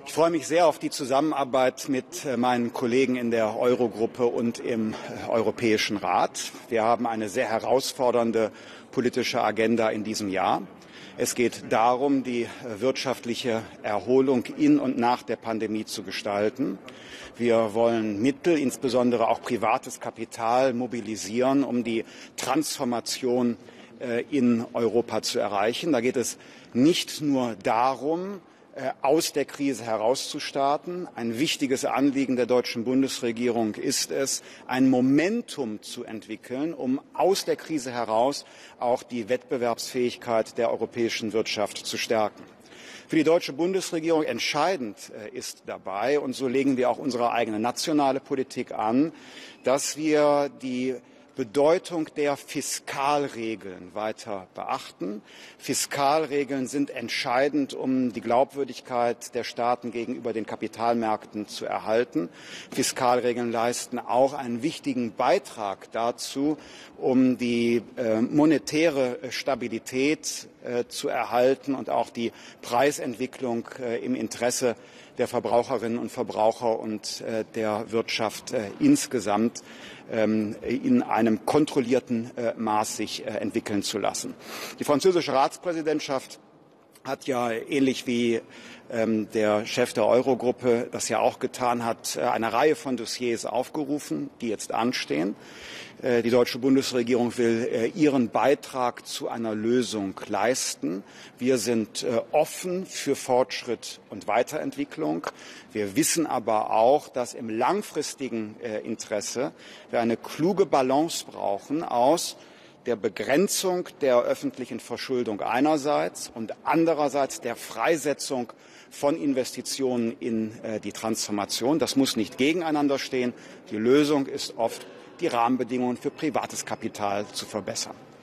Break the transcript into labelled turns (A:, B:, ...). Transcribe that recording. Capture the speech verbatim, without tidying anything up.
A: Ich freue mich sehr auf die Zusammenarbeit mit meinen Kollegen in der Eurogruppe und im Europäischen Rat. Wir haben eine sehr herausfordernde politische Agenda in diesem Jahr. Es geht darum, die wirtschaftliche Erholung in und nach der Pandemie zu gestalten. Wir wollen Mittel, insbesondere auch privates Kapital, mobilisieren, um die Transformation in Europa zu erreichen. Da geht es nicht nur darum, aus der Krise herauszustarten. Ein wichtiges Anliegen der deutschen Bundesregierung ist es, ein Momentum zu entwickeln, um aus der Krise heraus auch die Wettbewerbsfähigkeit der europäischen Wirtschaft zu stärken. Für die deutsche Bundesregierung entscheidend ist dabei, und so legen wir auch unsere eigene nationale Politik an, dass wir die Bedeutung der Fiskalregeln weiter beachten. Fiskalregeln sind entscheidend, um die Glaubwürdigkeit der Staaten gegenüber den Kapitalmärkten zu erhalten. Fiskalregeln leisten auch einen wichtigen Beitrag dazu, um die äh, monetäre Stabilität äh, zu erhalten und auch die Preisentwicklung äh, im Interesse der Verbraucherinnen und Verbraucher und äh, der Wirtschaft äh, insgesamt ähm, in einem kontrollierten äh, Maß sich äh, entwickeln zu lassen. Die französische Ratspräsidentschaft hat ja ähnlich wie ähm, der Chef der Eurogruppe das ja auch getan hat, eine Reihe von Dossiers aufgerufen, die jetzt anstehen. Äh, die deutsche Bundesregierung will äh, ihren Beitrag zu einer Lösung leisten. Wir sind äh, offen für Fortschritt und Weiterentwicklung. Wir wissen aber auch, dass im langfristigen äh, Interesse wir eine kluge Balance brauchen aus der Begrenzung der öffentlichen Verschuldung einerseits und andererseits der Freisetzung von Investitionen in äh, die Transformation. Das muss nicht gegeneinander stehen. Die Lösung ist oft, die Rahmenbedingungen für privates Kapital zu verbessern.